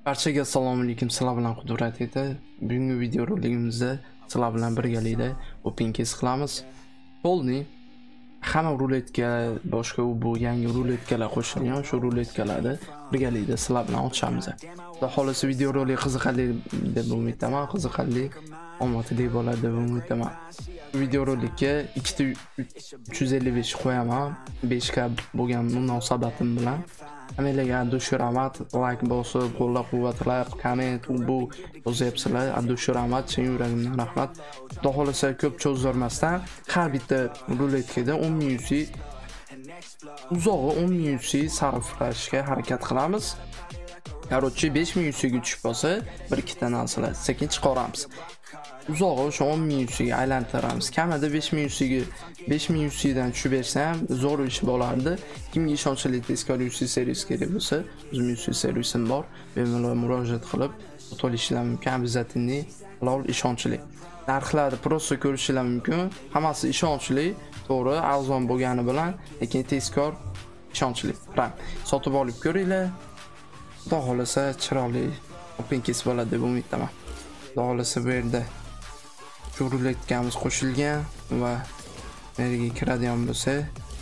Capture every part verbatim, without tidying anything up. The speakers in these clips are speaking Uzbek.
Barchaga assalomu alaykum. Sizlar bilan Qudrat edi. Bugungi video roligimizda sizlar bilan birgalikda open case qilamiz. Polni hamma ruletka, boshqa u bu yangi ruletkalar qo'shilgan, shu ruletkalarni birgalikda sizlar bilan ochamiz. Xudo xolasa video rolik qiziqarli deb umid qilaman, qiziqarli, omadli bo'ladi deb umid qilaman. Video rolikka ikkita uch yuz ellik besh qo'yaman, besh ka bo'lgan munosabatim bilan. Hammalarga addushur rahmat, like bosib, qo'llab-quvvatlab, komment bu yozyapsizlar. Addushur rahmat, chin yuragimdan rahmat. Xudo xolasa ko'p cho'zdirmasdan har bitta ruletkada o'n ming U C uzog'i o'n ming U C sarflashga harakat qilamiz. Короче, besh ming U C ga tushib qolsa, bir ikkita narsalar sekin chiqaramiz. Uzog'i o'sha o'n ming U C ga aylantiramiz. Kamida besh ming U C ga besh ming U C dan tushib bersam zo'r ish bo'lardi. Kimga ishonchli tezkor U C servis kerak bo'lsa, o'zim U C servisim bor. Bemalol murojaat qilib o'tolishlar mumkin. Обязательно halol ishonchli. Narxlarni prosta ko'rishlar mumkin. Hammasi ishonchli, to'g'ri, arzon bo'lgani bilan, lekin tezkor, ishonchli. Ram, sotib olib ko'ringlar. Xudo xolasa chiroyli open case bo'ladi deb umid qilaman. Xudo xolasa bu yerda shu ruletkamiz qo'shilgan va yerga kiradigan bo'lsa,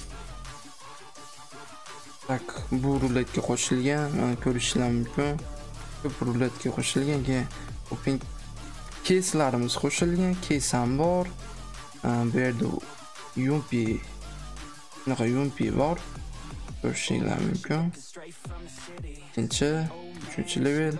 tak bu ruletka qo'shilgan, ko'rishlar mumkin. Ko'p ruletka qo'shilgan, keyin open case'larimiz qo'shilgan, case ham bor. Bu yerda Yumpi, bunaqa Yumpi bor. Ko'rishinglar mumkin. Ikkinchi, uchinchi level.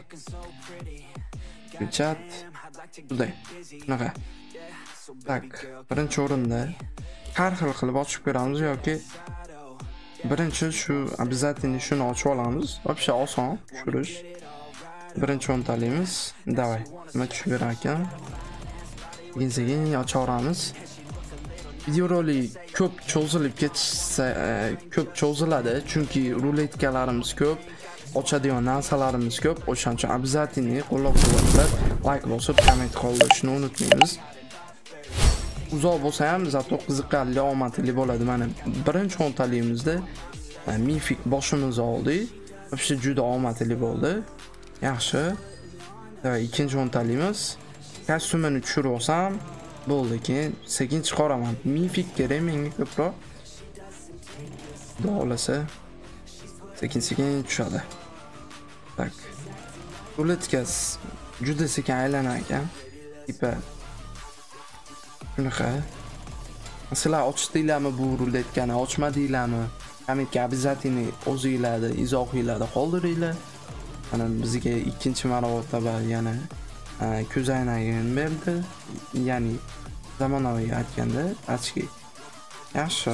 Chat. Bunday. Bunaqa. Tak, birinchi o'rinda har xil qilib ochib ko'ramiz yoki birinchi shu обязательно shuni ochib olamiz. Вообще oson tushirish. Birinchi o'ntalaymiz. Davay. Nima tushib berar ekan? Keyin ochaveramiz. Video rolik ko'p cho'zilib ketsa, ko'p cho'ziladi, chunki ruletkalarimiz ko'p, ochadigan narsalarimiz ko'p. O'shaning uchun обязательно qo'llab-quvvatlab, like bosib, komment qoldirishni unutmaymiz. Uzoq bo'lsa ham zato qiziqarli, omadli bo'ladi. Mana birinchi o'ntaligimizda mifik boshimizni oldik. Вообще juda omadli bo'ldi. Yaxshi. Va ikkinchi o'ntaligimiz kostyumini tushirib olsam bo'ldi, keyin sekin chiqaraman. Mifik kerak menga ko'proq. Xudo xolasa sekin-sekin tushadi. Tak. Ruletkas juda sekin aylanar ekan. Tipa shunaqa. Sizlar ochdinglarmi bu ruletkani, ochmadinglarmi? Kommentga обязательно o'zingizlarni izohinglarni qoldiringlar. Mana bizga ikkinchi marotaba yana ko'zoynagini berdi. Ya'ni zamonaviy aytganda ochki. Yaxshi.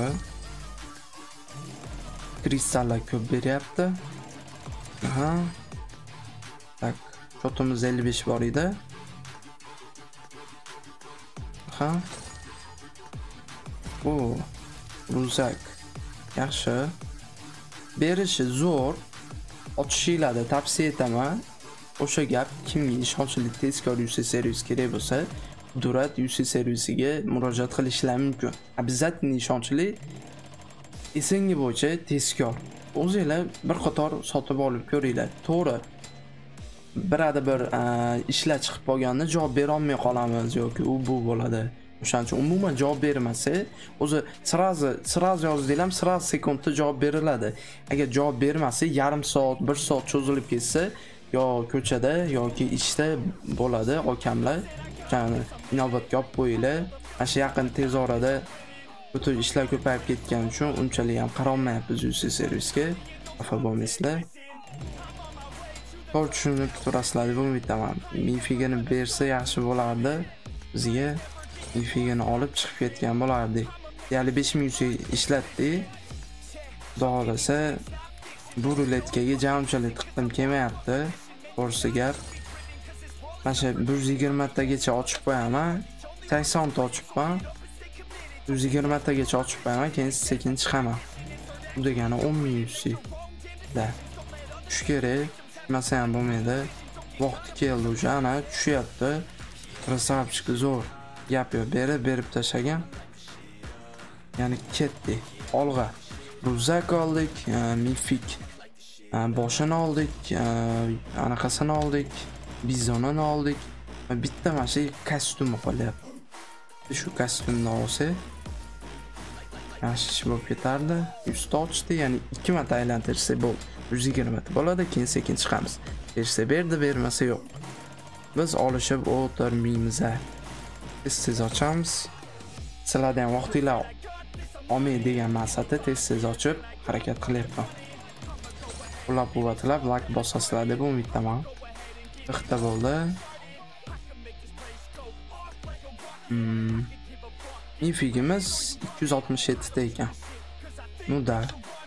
Kristallar ko'p beryapti. Aha. Tak, shotimiz ellik besh bor edi. Aha. O, ruzak. Yaxshi. Berishi zo'r. Ochishinglarni tavsiya etaman. O'sha gap, kimga ishonchli tezkor U C servis kerak bo'lsa, Qudrat U C servisiga murojaat qilishlar mumkin. Обязательно ishonchli, esengi bo'yicha tezkor. O'zingizlar bir qator sotib olib ko'ringlar. To'g'ri. Birada bir ishlar chiqib qolganda javob bera olmay qolamiz yoki u bu bo'ladi. O'shaning uchun umuman javob bermasa, o'zi sirazi sirazi yozdinglar, sirazi sekundda javob beriladi. Agar javob bermasa, yarim soat, bir soat cho'zilib ketsa, yo ko'chada yoki ishda bo'ladi okamlar. Ya'ni inobatga olib qo'yinglar. Mana shu yaqin tez orada butun ishlar ko'payib ketgani uchun unchalik ham qarolmayapmiz U C servisga. Xafa bo'lmaysizlar. To'g'ri tushunib turasizlar deb umid qilaman. Mifigini bersa yaxshi bo'lardi. Bizga mifigini olib chiqib ketgan bo'lardik. Ya'ni besh ming U C ishlatdik. Xudo xolasa bu ruletkaga jamchalik tiqdim kelmayapti. To'g'risi gap. Mana shu bir yuz yigirma tagacha ochib qo'yaman. sakson ta ochib qo'yaman. bir yuz yigirma tagacha ochib qo'yaman, keyin sekin chiqaman. Bu degani o'n ming U C da. Tush kerak, masa ham bo'lmaydi. Vaqti keldi o'sha, ana tushyapti. Krasavchik zo'r. Gap yo'q, berib berib tashagan. Ya'ni ketdi. Olg'a. Ruzak oldik, mifik boshini oldik, anaqasini oldik, bizonini oldik. Bitta mana shu kostyumni qolyapti. Shu kostyumni olsa yaxshi ish bo'lib ketardi. Usti ochdi, ya'ni ikki marta aylantirsa bo'ldi. yuz yigirma ta bo'ladi, keyin sekin chiqamiz. Bersa berdi, bermasa yo'q. Biz olishib o'tirmaymiz. Tez-tez ochamiz. Sizlardan ham vaqtinglar olmay degan maqsadda tez-tez ochib harakat qilyapman. Qo'llab-quvvatlab like bosasizlar deb umid qilaman. Bitta bo'ldi. Hmm. Mifigimiz ikki yuz oltmish yetti ta ekan. Nu da.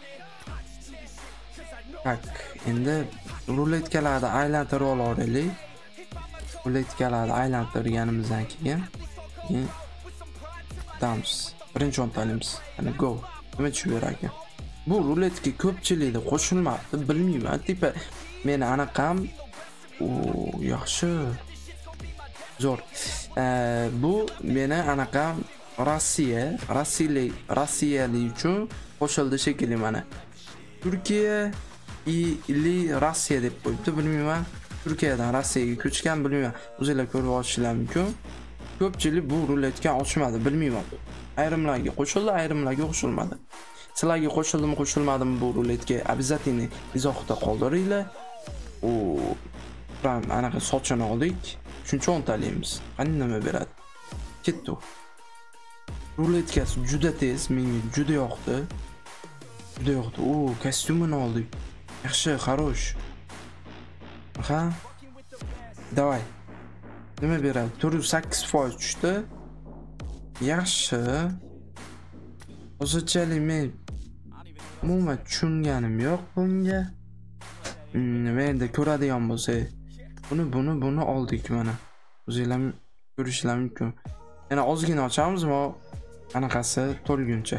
Tak, endi ruletkalarni aylantirib olaylik. Ruletkalarni aylantirganimizdan keyin keyin dams. Birinchi o'ntalaymiz. Ana go. Nima tushib ekan? Bu ruletga ko'pchilikda qo'shilmabdi, bilmayman. Tipa meni anaqam o yaxshi. Zo'r. Bu meni anaqam Rossiya, Rossiyalik, Rossiyalik uchun qo'shildi shekilli mana. Turkiya ili Rossiya deb qo'yibdi, bilmayman. Turkiyadan Rossiyaga ko'chgan, bilmayman. O'zingizlar ko'rib olishingiz mumkin. Ko'pchilik bu ruletga ochmadi, bilmayman. Ayrimlarga qo'shildi, ayrimlarga qo'shilmadi. Sizlarga qo'shildimi, qo'shilmadimi bu ruletga обязательно izohda qoldiringlar. O ham anaqa sochini oldik. Shuncha o'ntalaymiz. Qani nima beradi? Ketdi. Ruletkasi juda tez, menga juda yoqdi. Juda yoqdi. O, kostyumini oldik. Yaxshi, xarosh. Ha? Davay. Nima beradi? to'rt yuz sakkiz foiz tushdi. Yaxshi. Hozirchalik men umuman tushunganim yo'q bunga. Nima endi ko'radigan bo'lsak, buni buni buni oldik mana. O'zingizlar ko'rishingiz mumkin. Yana ozgina ochamiz va anaqasi to'lguncha.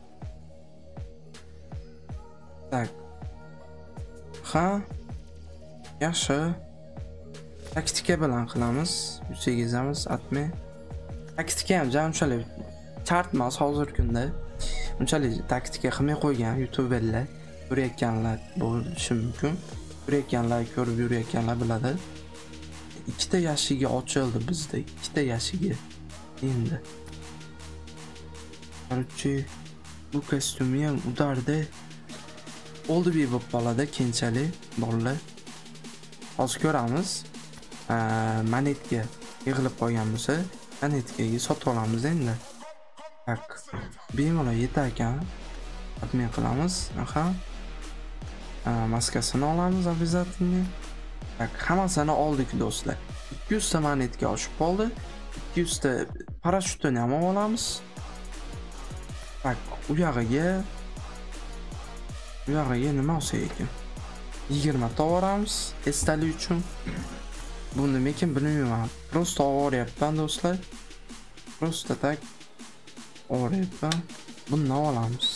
Tak. Ha? Yaxshi. Taktika bilan qilamiz. Yusagizamiz atmay. Taktika ham jamshalik chart emas hozirgi kunda. Unchalik taktika qilmay qo'ygan YouTuberlar, ko'rayotganlar bo'lishi mumkin. Ko'rayotganlar, ko'rib yurayotganlar biladi. Ikkita yashiga ochildi bizda, ikkita yashiga. Endi. Qarchi bu kostyumni ham udardi. Oldi bir bo'lib qoladi keyinchalik bolalar. Hozir ko'ramiz. Monetga yig'ilib qolgan bo'lsa, monetkaga sotib olamiz endi. Tak. Bemalol yetar ekan. Admin qilamiz. Aha. Maskasini olamiz обязательно. Tak, hammasini oldik do'stlar. ikki yuz ta monetga oshib qoldi. ikki yuz ta parashyutini ham olamiz. Tak, u yog'iga u yog'iga nima olsa ekan? yigirma ta olamiz esdalik uchun. Bu nima ekan bilmayman. Prosta olyapman do'stlar. Prosta tak olyapman. Buni olamiz.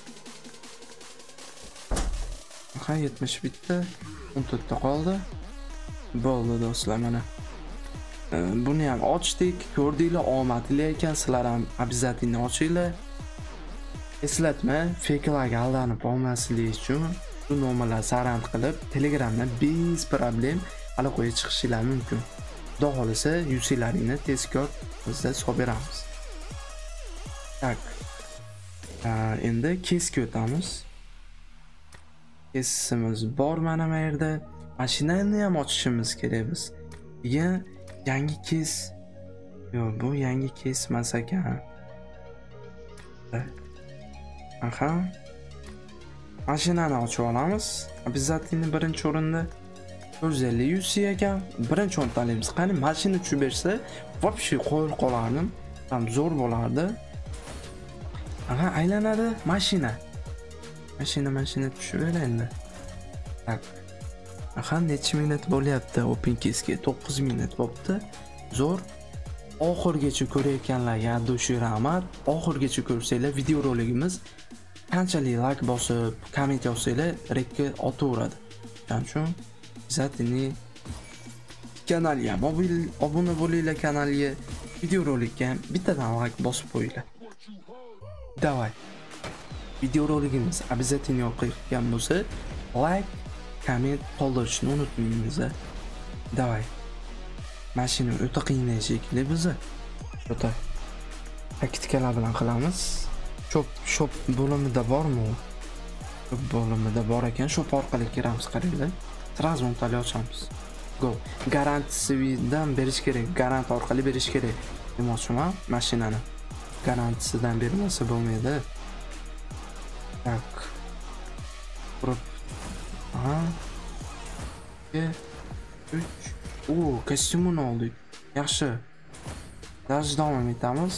Ha, yetmish bitta, o'n to'rt ta qoldi. Bo'ldi do'stlar mana. Buni ham ochdik, ko'rdinglar, omadli ekan. Sizlar ham обязательно ochinglar. Eslatma, fakelarga aldanib olmaslik uchun bu nomerlarni sarand qilib, Telegramdan bez problem aloqaga chiqishingiz mumkin. Xudo xolisa, yusingizni tezkor bizda solib beramiz. Tak. Endi kesga o'tamiz. Kesimiz bor mana bu yerda. Mashinani ham ochishimiz kerak biz. Keyin yangi kes. Yo'q, bu yangi kes emas ekan. Aha. Mashinani ochib olamiz. Обязательно birinchi o'rinda to'rt yuz ellik yuz ekan. Birinchi o'ntalaymiz. Qani mashina tushib bersa, вообще qo'yib qolardim. Ham zo'r bo'lardi. Aha, aylanadi mashina. Mashina mashina tushib endi. Tak. Aha, necha minut bo'lyapti open kesga? to'qqiz minut bo'libdi. Zo'r. Oxirgacha ko'rayotganlarga do'shi rahmat. Oxirgacha ko'rsanglar video roligimiz qanchalik like bosib, komment yozsanglar, rekka otaveradi. Shuning uchun обязательно kanalga obuna bo'linglar, kanalga video rolikka bittadan like bosib qo'yinglar. Davay. Video roligimiz обязательно yoqgan bo'lsa, like komment qoldirishni unutmaymiz. Davay. Mashina o'ta qiynay shekilli bizni. O'ta taktikalar bilan qilamiz. Shop shop bo'limida bormi? Shop bo'limida bor ekan, shop orqali kiramiz qaranglar. Sразу untali ochamiz. Go. Garantisidan berish kerak, garant orqali berish kerak. Demoqchiman, mashinani garantisidan bermasa bo'lmaydi. Tak. Qurib. Aha. uch. O, kostyumini oldik. Yaxshi. Dars davom etamiz.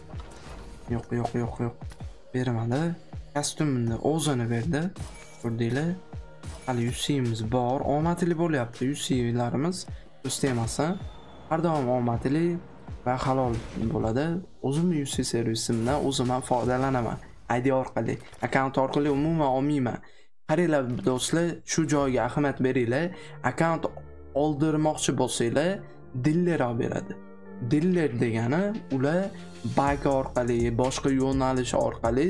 Yo'q, yo'q, yo'q, yo'q. Bermadi. Kostyumini o'zini berdi. Ko'rdinglar? Hali U C imiz bor. Omadli bo'lyapti. U C'larimiz do'st emasa, har doim omadli va halol bo'ladi. O'zim U C servisimdan o'zim ham foydalanaman. I D orqali, akkaunt orqali umuman olmayman. Qaranglar do'stlar, shu joyga ahamiyat beringlar. Akkaunt oldirmoqchi bo'lsanglar, diller olib beradi. Diller degani ular bank orqali, boshqa yo'nalish orqali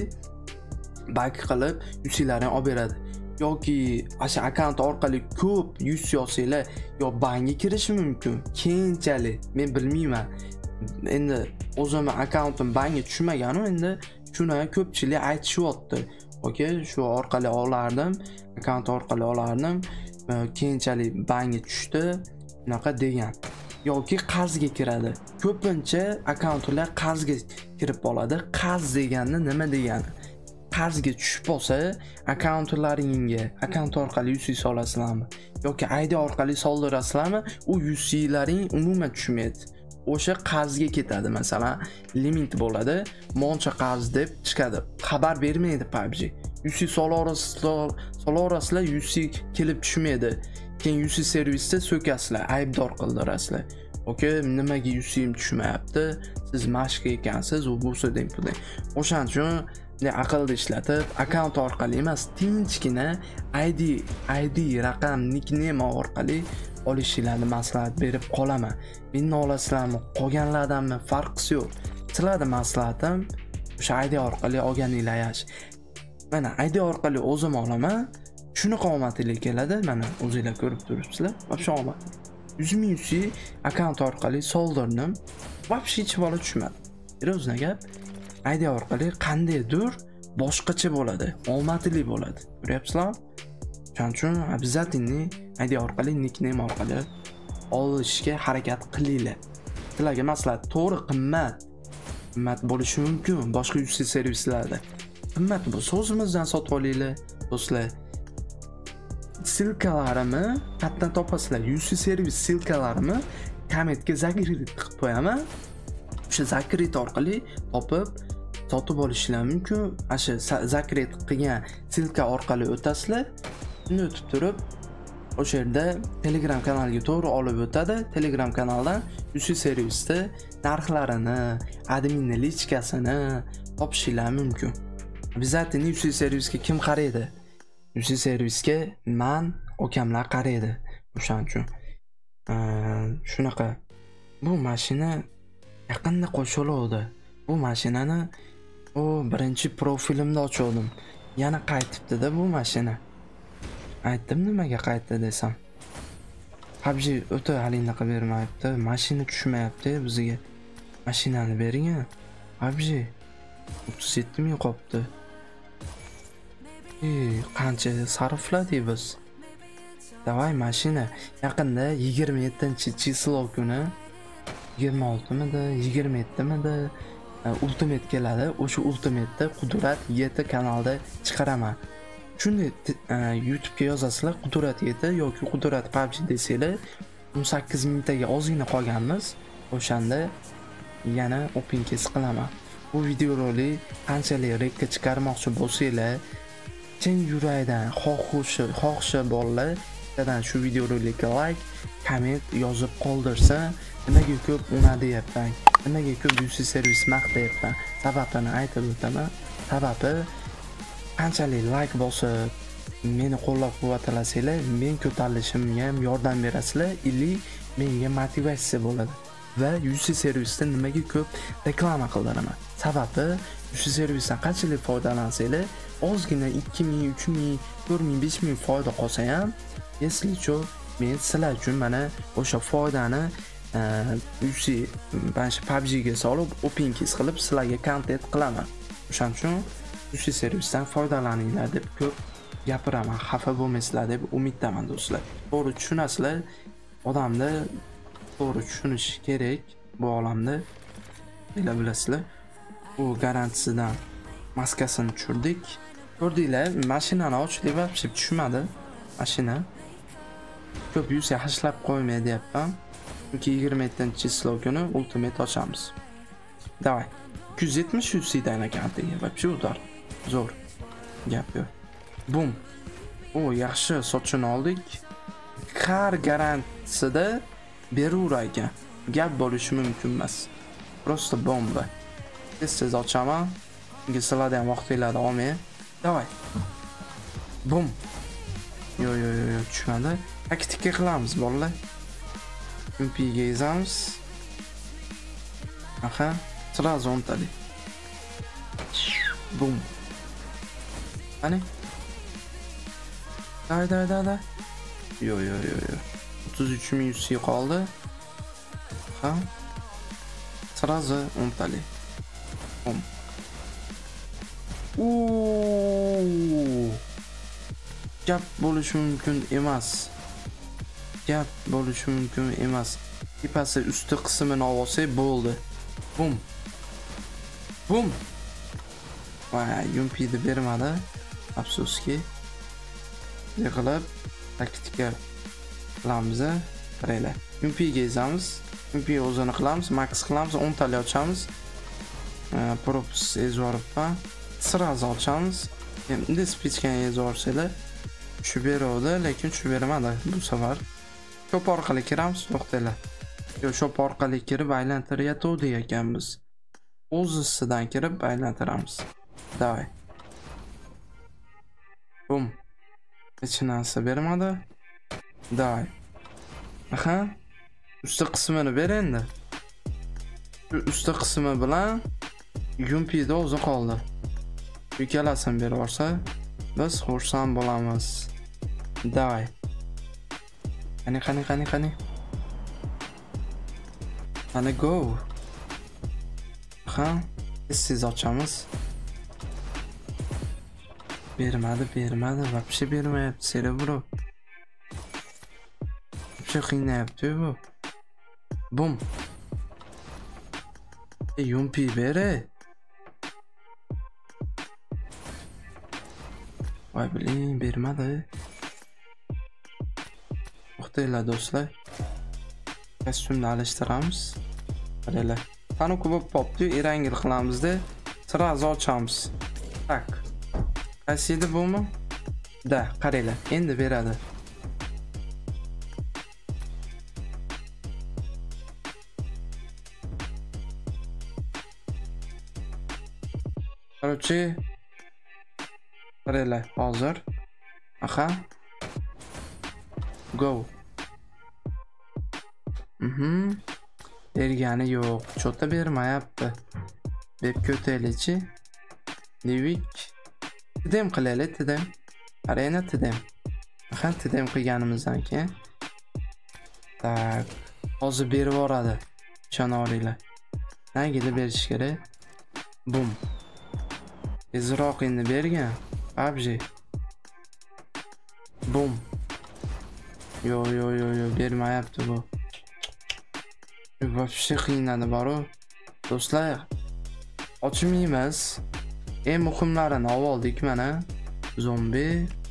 bank qilib U C'larni olib beradi. Yoki o'sha akkaunt orqali ko'p yuz yozsanglar, yo bankga kirish mumkin. Keyinchalik men bilmayman. Endi o'zim akkauntim bankga tushmagan-ku, endi shuni ko'pchilik aytishyapti. Okey, shu orqali olardim, akkaunt orqali olardim. Keyinchalik bankga tushdi, bunaqa degan. Yoki qarzga kiradi. Ko'pincha akkauntlar qarzga kirib qoladi. Qarz degani nima degani? Qarzga tushib qolsa, akkauntlaringizga akkaunt orqali U C solasizlarmi yoki I D orqali soldirasizlarmi, u U C'laring umuman tushmaydi. O'sha qarzga ketadi. Masalan, limit bo'ladi, moncha qarz deb chiqadi. Xabar bermaydi P U B G. U C solarasizlar, U C kelib tushmaydi. Keyin U C servisda so'kasizlar, aybdor qildirasizlar. Okey, nimaga U C'm tushmayapti? Siz mashq ekansiz, u bo'lsa deng pudeng. O'shaning uchun aqlni ishlatib, akkaunt orqali emas, tinchgina I D, I D raqam, nickname orqali olishinglarni maslahat berib qolaman. Meni olasizlarmi, qolganlardanmi farqi yo'q. Sizlarga maslahatim o'sha I D orqali olganinglar yaxshi. Mana I D orqali o'zim olaman. Shuni qomatli keladi. Mana o'zingizlar ko'rib turibsizlar. Vobshe omad. yuz ming U C akkaunt orqali soldirdim. Vobshe hech bola tushmadi. O'zina gap. I D orqali qandaydir boshqacha bo'ladi, omadli bo'ladi. Ko'ryapsizlarmi? Shuning uchun обязательно I D orqali, nickname orqali olishga harakat qilinglar. Sizlarga maslahat, to'g'ri qimmat. Qimmat bo'lishi mumkin boshqa U C servislarda. Qimmat bo'lsa o'zimizdan sotib olinglar, do'stlar. Silkalarimni qayerdan topasizlar? U C servis silkalarimni kommentga zakrit qilib qo'yaman. O'sha zakrit orqali topib sotib olishinglar mumkin. O'sha zakrit qilgan silka orqali o'tasizlar. Shuni o'tib turib, o'sha yerda Telegram kanaliga to'g'ri olib o'tadi. Telegram kanaldan U C servisda narxlarini, admin lichkasini topishinglar mumkin. Обязательно U C servisga kim qaraydi? U C servisga men okamlar qaraydi. O'shaning uchun shunaqa. Bu mashina yaqinda qo'shiluvdi. Bu mashinani o birinchi profilimda ochdim. Yana qaytibdi-da bu mashina. Aytdim nimaga qaytdi desam. P U B G o'ta halingni qilib bermayapti. Mashina tushmayapti bizga. Mashinani bering. P U B G o'ttiz yetti ming qopti. Ey, qancha sarfladik biz? Davay mashina yaqinda yigirma yettinchi chislo kuni yigirma oltimida, yigirma yettimida Ultimate keladi. O'sha Ultimate'da Qudrat yetti kanalda chiqaraman. Shuni YouTube ga yozasizlar, Qudrat yetti yoki Qudrat P U B G desanglar, o'n sakkiz mingtaga ozgina qolganmiz. O'shanda yana open case qilaman. Bu videorolik qanchalik rekka chiqarmoqchi bo'lsanglar, chin yurakdan xohishi, xohishi borlar, sizlardan shu videorolikka like, komment yozib qoldirsa, nimaga ko'p una deyapman, nimaga ko'p U C servis maqtayapman, sababini aytib o'taman. Sababi qanchalik like bosib, meni qo'llab-quvvatlasanglar, men ko'tarilishimga ham yordam berasizlar, ili menga motivatsiya bo'ladi. Va U C servisda nimaga ko'p reklama qildiraman. Sababi U C servisdan qanchalik foydalansanglar, ozgina ikki ming, uch ming, to'rt ming, besh ming foyda qolsa ham, Если что, men sizlar uchun mana o'sha foydani U C mana shu P U B G ga solib, open keys qilib sizlarga kontent qilaman. O'shaning uchun U C servisdan foydalaninglar deb ko'p gapiraman. Xafa bo'lmaysizlar deb umiddaman do'stlar. To'g'ri tushunasizlar. Odamda to'g'ri tushunish kerak bu olamda. Bila bilasizlar. Bu garantisidan maskasini tushirdik. Ko'rdinglar, mashinani ochdik, вообще tushmadi. Mashina ko'p yuz hashlab qo'ymay deyapman. Chunki yigirma yettinchi число kuni ultimate ochamiz. Davay. ikki yuz yetmish U C dan ekantiga, вообще udar. Zo'r. Gap yo'q. Bum. O, yaxshi sochini oldik. Har garantisida beraverar ekan. Gap bo'lishi mumkin emas. Просто bomba. Tez-tez ochaman. Chunki sizlarda ham vaqtinglarda olmay. Davay. Bum. Yo yo yo yo tushmadi. Taktika qilamiz bolalar. Umpiga ezamiz. Aha, sразу o'ntali. Bum. Qani? Day day day day. Yo yo yo yo. o'ttiz uch ming U C qoldi. Ha. Sразу o'ntali. Bum. Uuu. Gap bo'lishi mumkin emas. Gap bo'lishi mumkin emas. Tepasi usti qismini olsak bo'ldi. Bum. Bum. Vay, yumpini bermadi. Afsuski. Yig'ilib taktika qilamiz. Qaranglar. Yumpiga ezamiz. Yumpi o'zini qilamiz, max qilamiz, o'n tali ochamiz. Props ezvoribman. Sразу ochamiz. Endi spichkani ezvorsanglar tushib beradi, lekin tushib bermadi bu safar. Shop orqali kiramiz, to'xtanglar. Yo, shop orqali kirib aylantirayotgandik ekanmiz. O'zisidan kirib aylantiramiz. Davay. Bum. Hech narsa bermadi. Davay. Aha. Usti qismini ber endi. Shu usti qismi bilan yumpida o'zi qoldi. Ikkalasini berib olsa, biz xursand bo'lamiz. Davay. Qani qani qani qani. Qani go. Ha, siz ochamiz. Bermadi, bermadi, вообще bermayapti, cerebro. Вообще qiynayapti bu. Bum. E, yumpi bere. Voy biling, bermadi. To'xtanglar do'stlar. Kostyumni alishtiramiz. Qaranglar. Qani ko'p popni erangil qilamizda, sразу ochamiz. Tak. Qaysi edi bumi? Da, qaranglar. Endi beradi. Короче, qaranglar, hozir. Aha. Go. Mhm. Bergani yo'q. Chota bermayapti. Deb ko'taylikchi. Nevik. Tidem qilaylik, tidem. Qarayna tidem. Aha, tidem qilganimizdan keyin. Tak. Hozir berib yuboradi. Ishonaveringlar. Nagida berish kerak. Bum. Tezroq endi bergan. P U B G. Bum. Yo yo yo yo bermayapti bu. Вообще qiynadi boru. Do'stlar, ochmaymiz. Eng muhimlarini oldik mana. Zombi.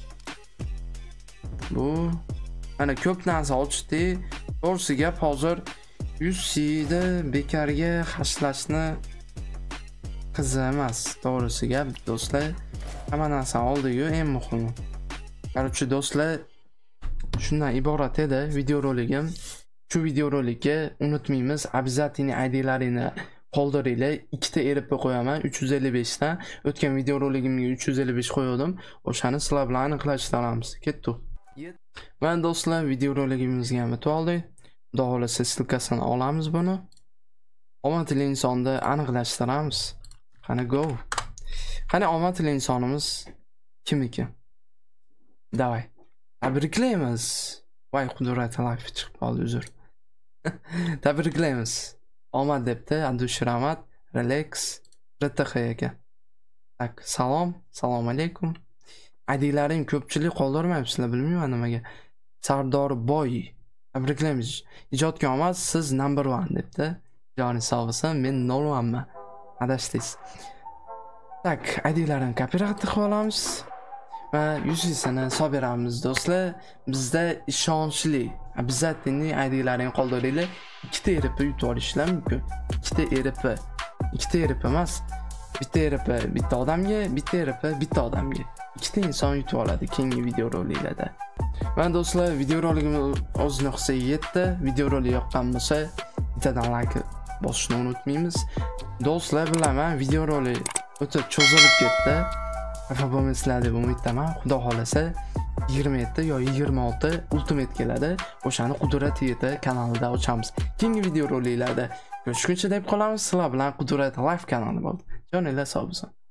Bu mana ko'p narsa ochdik. To'g'risi gap hozir U C da bekarga hashlashni qiziq emas. To'g'risi gap do'stlar. Hamma narsa oldik-ku, eng muhimi. Qarchi do'stlar, shundan iborat edi video roligim. Shu video rolikka unutmaymiz, обязательно I D'laringni qoldiringlar. Ikkita erib qo'yaman uch yuz ellik besh dan. O'tgan video roligimga uch yuz ellik besh qo'ydim. O'shani sizlar bilan aniqlashni olamiz. Ketdi. Mana do'stlar, video roligimizga ham o'tib oldik. Xudo xolasa ssilkasini olamiz buni. Omadli insonni aniqlashtiramiz. Qani go. Qani omadli insonimiz kim ekan? Davay. Tabriklaymiz. Voy Qudrat live chiqib qoldi, uzr. Tabriklaymiz. Omad debdi Abdush Rahmat, Relax, R T X aka. Tak, salom, assalomu alaykum. Aydilaring ko'pchilik qoldirmayapsizlar, bilmayman nimaga. Sardor Boy, tabriklaymiz. Ijodga omad, siz number one debdi. Joni sog' bo'lsin, men nol manman. Adashsiz. Tak, aydilarini kopirasiya qilib olamiz. Va yuzisini soberamiz do'stlar. Bizda ishonchli, обязательный aydilarini qoldiringlar. Ikkita erp yutib olishlar mumkin. Ikkita erp, ikkita erp emas. Bitta erp bitta odamga, bitta erp bitta odamga. Ikkita inson yutib oladi keyingi video roliklarda. Va do'stlar, video roligimiz o'z nuqtasiga yetdi. Video rolik yoqqan bo'lsa, bittadan like bosishni unutmaymiz. Do'stlar, bilaman, video rolik o'ta cho'zilib ketdi. Xafa bo'lmaysizlar deb umid qilaman. Xudo xolasa yigirma yetti yo yigirma olti ultimate keladi. O'shani Qudrat yeti kanalida ochamiz. Keyingi video roliklarda ko'rishguncha deb qolamiz. Sizlar bilan Qudrat Live kanali bo'ldi. Joninglar sog' bo'lsin.